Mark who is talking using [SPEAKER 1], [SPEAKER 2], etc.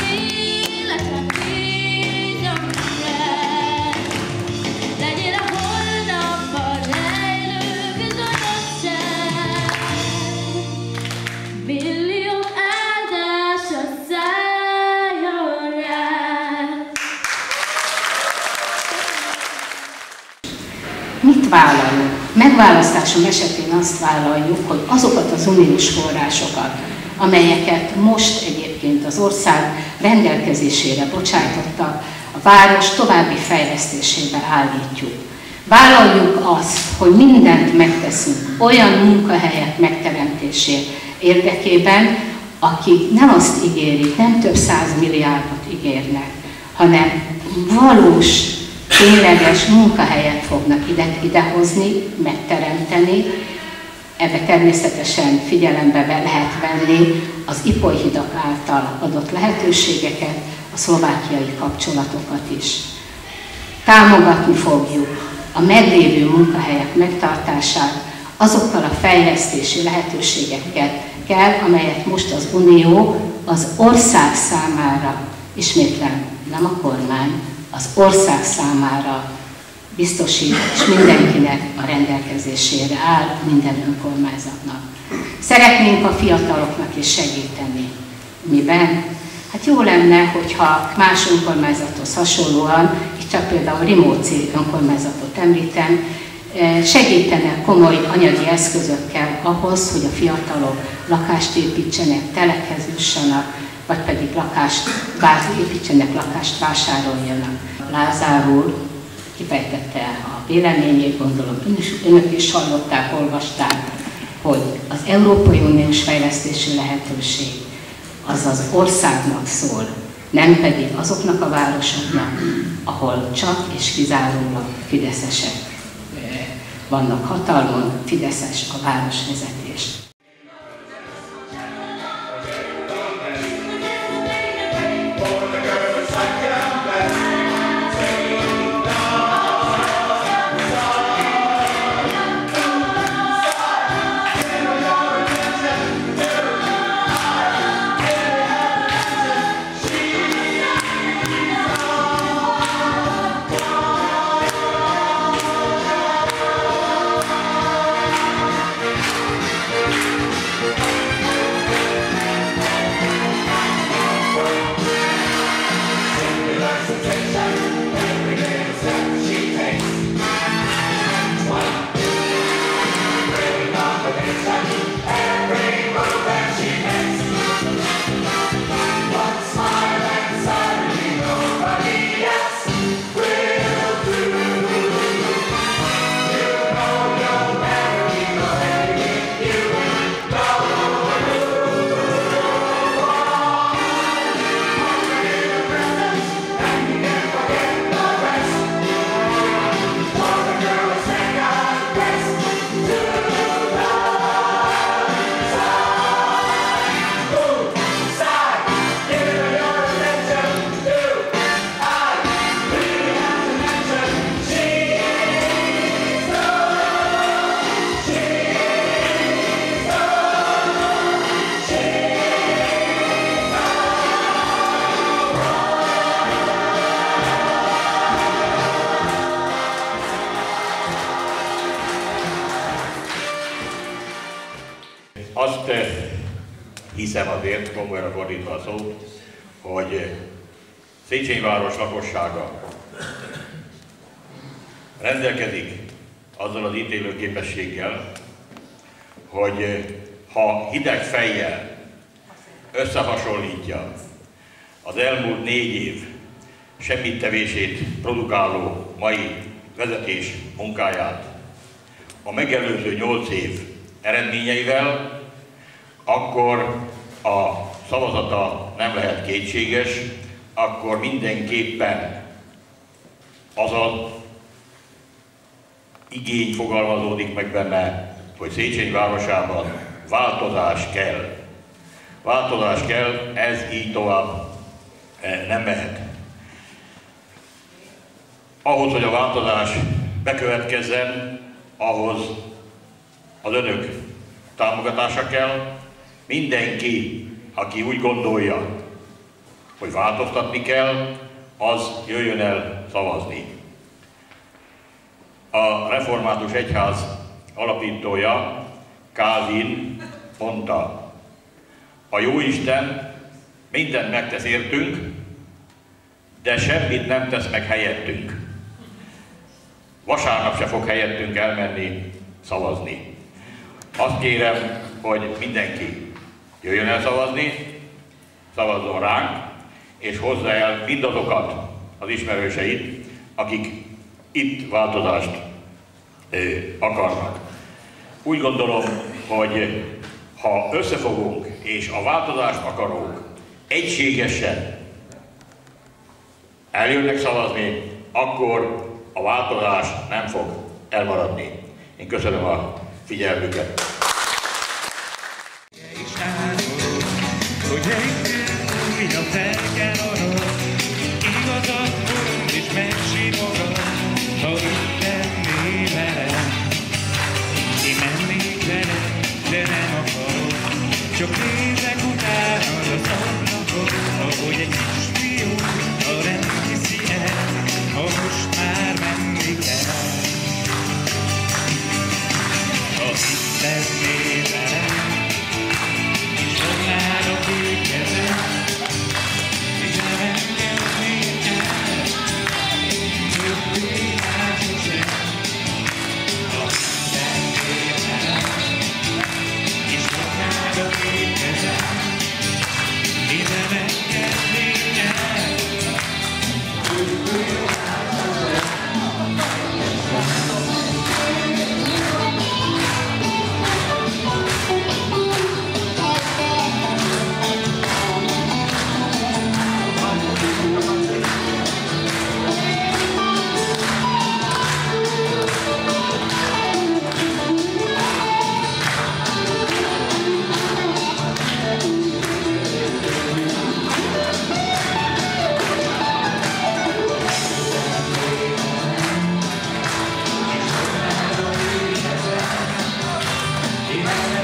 [SPEAKER 1] Mit vállalunk? Megválasztásom esetén azt vállaljuk, hogy azokat az uniós forrásokat, amelyeket most egyébként az ország rendelkezésére bocsájtottak, a város további fejlesztésébe állítjuk. Vállaljuk azt, hogy mindent megteszünk olyan munkahelyek megteremtésé érdekében, akik nem azt ígérik, nem több 100 milliárdot ígérnek, hanem valós, tényleges munkahelyet fognak idehozni, megteremteni. Ebbe természetesen figyelembe lehet venni az ipolyhidak által adott lehetőségeket, a szlovákiai kapcsolatokat is. Támogatni fogjuk a meglévő munkahelyek megtartását azokkal a fejlesztési lehetőségekkel, amelyet most az Unió az ország számára, ismétlem, nem a kormány, az ország számára biztosít, és mindenkinek a rendelkezésére áll, minden önkormányzatnak. Szeretnénk a fiataloknak is segíteni. Miben? Hát jó lenne, hogyha más önkormányzathoz hasonlóan, itt csak például Rimóci önkormányzatot említem, segítenek komoly anyagi eszközökkel ahhoz, hogy a fiatalok lakást építsenek, telekhez jussanak, vagy pedig építsenek, lakást vásároljanak. Lázár úr kifejtette a véleményét, gondolom önök is hallották, olvasták, hogy az Európai Uniós fejlesztési lehetőség az az országnak szól, nem pedig azoknak a városoknak, ahol csak és kizárólag fideszesek vannak hatalmon, fideszes a városvezetés.
[SPEAKER 2] Azt hiszem azért, komolyra fordítva a szót, hogy Széchenyi város lakossága rendelkezik azzal az ítélőképességgel, hogy ha hideg fejjel összehasonlítja az elmúlt 4 év semmittevését produkáló mai vezetés munkáját a megelőző 8 év eredményeivel, akkor a szavazata nem lehet kétséges, akkor mindenképpen az az igény fogalmazódik meg benne, hogy Széchenyi városában változás kell. Változás kell, ez így tovább nem mehet. Ahhoz, hogy a változás bekövetkezzen, ahhoz az önök támogatása kell. Mindenki, aki úgy gondolja, hogy változtatni kell, az jöjjön el szavazni. A Református Egyház alapítója, Calvin mondta, a Jóisten mindent megtesz értünk, de semmit nem tesz meg helyettünk. Vasárnap se fog helyettünk elmenni szavazni. Azt kérem, hogy mindenki jöjjön el szavazni, szavazzon ránk, és hozza el mindazokat az ismerőseit, akik itt változást akarnak. Úgy gondolom, hogy ha összefogunk és a változást akarók egységesen eljönnek szavazni, akkor a változás nem fog elmaradni. Én köszönöm a figyelmüket.
[SPEAKER 3] Hogy engem újra felkelorod, igazad mond és megsimogat, ha itt lennél velem. Én mennék velem, de nem akarok, csak nézek utánad az ablakon, ahogy egy kisfiú a rend viszi el, ha most már menni kell. Ha itt lennél velem, fognád a két kezem, és nem engednék el, többé már sosem. Ha lennél velem, és fognád a két kezem, és nem engednék el, többé már sosem. Amen.